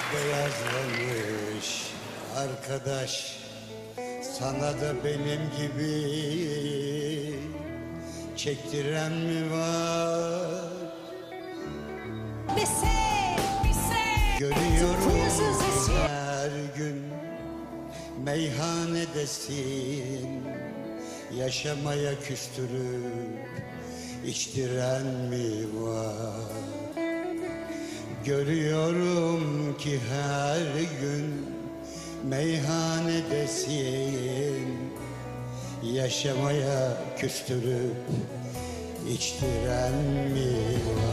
beyazlamış arkadaş, sana da benim gibi çektiren mi var? Görüyorum her gün meyhanedesin, yaşamaya küstürüp içtiren mi var? Görüyorum ki her gün meyhanedesin, yaşamaya küstürüp içtiren mi var?